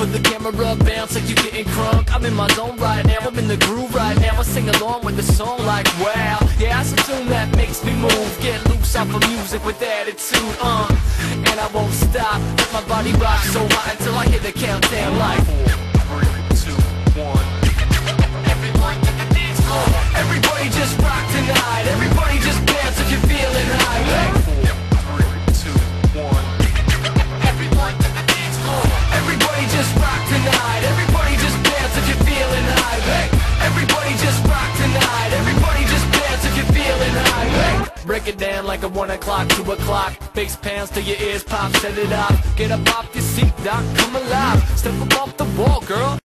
for the camera, bounce like you getting crunk. I'm in my zone right now, I'm in the groove right now. I sing along with the song like wow. Yeah, it's a tune that makes me move. Get loose off of music with attitude, and I won't stop. Let my body rock so high until I hit the countdown like 4, 3, 2, 1. Everyone in the dance floor. Everybody just rock tonight. Everybody just dance if you're feeling high. Like 4, 3, 2, 1. Everyone in the dance floor. Everybody just rock tonight. Everybody just dance if you're feeling high. Hey, everybody just rock tonight. Everybody just dance if you're feeling high. Hey, break it down like a 1 o'clock, 2 o'clock. Bass pounds till your ears pop, set it up. Get up off your seat, doc, come alive. Step up off the wall, girl.